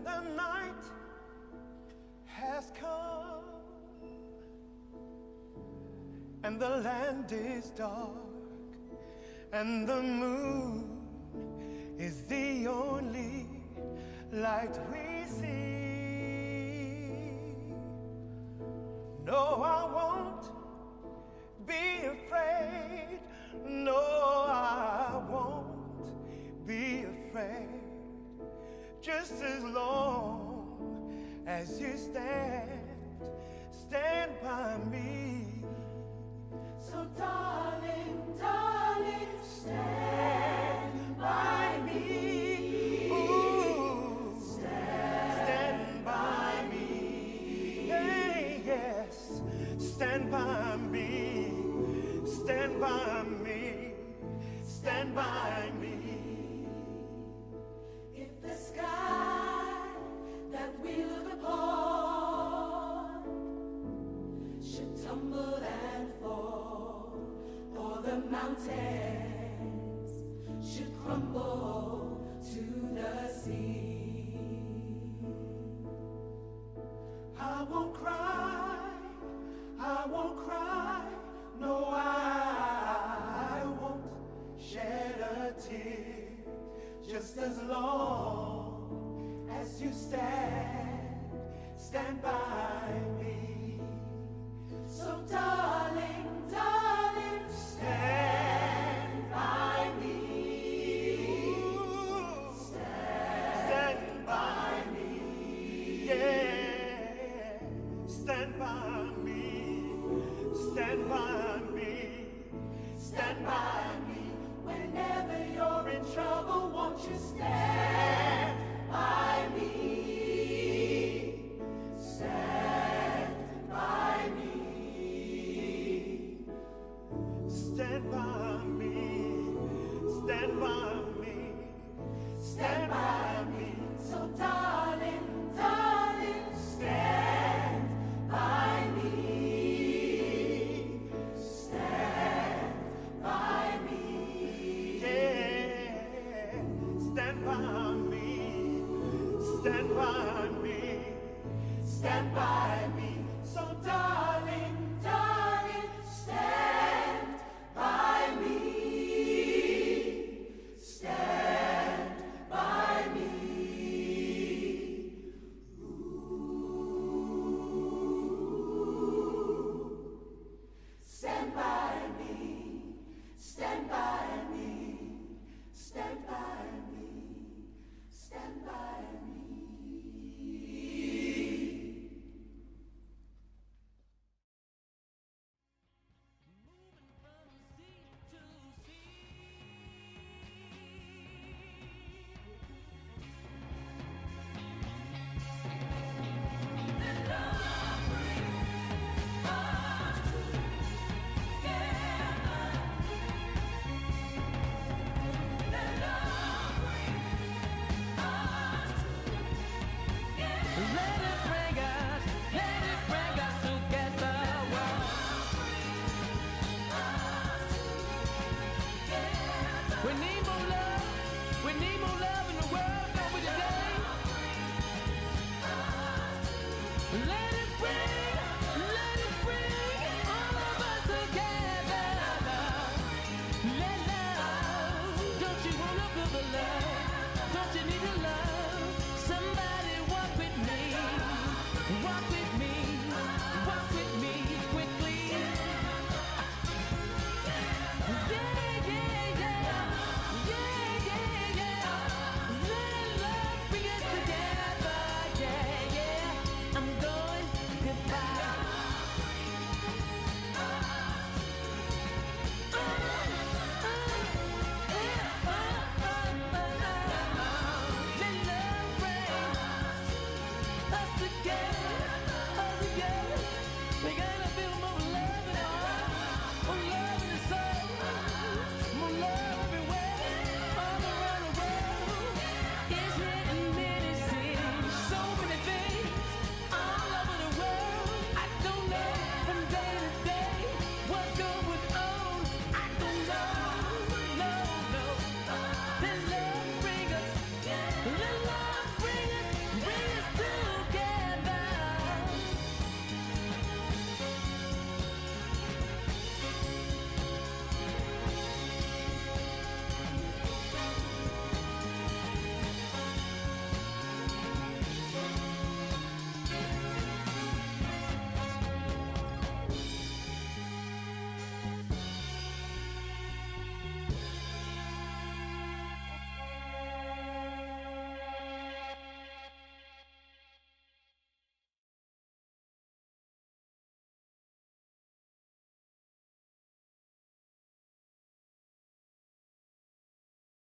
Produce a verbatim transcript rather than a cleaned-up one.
the night has come and the land is dark and the moon is the only light we see. No, I won't be afraid. No, I won't be afraid. Just as long as you stand, stand by me. So darling, darling, stand by me. Ooh, stand, stand by me. Hey, yes, stand by me. Stand by me. Stand by me. If the sky that we look upon should tumble and fall, or the mountains should crumble to the sea, I won't cry, I won't cry, no, I won't shed a tear, just as long as you stand, stand by me. so darling, darling, Stand by me. Stand, stand by me. Yeah. Stand by me. Stand by me. Stand by me. whenever you're in trouble, won't you stand by me? Stand by me. Stand by me. Stand by me. Stand by me. So darling, darling, stand by me. Stand by me. Yeah. Stand by me. Stand by me. Stand by me. So darling, darling, stand by me. Stand by me. Ooh. Stand by me. Stand by me. Stand by me. Stand by me. Let it bring us, let it bring us together. We need more love, we need more love in the world, don't we today? Let it bring, let it bring all of us together. Let love, don't you wanna feel the love? Don't you need to love somebody?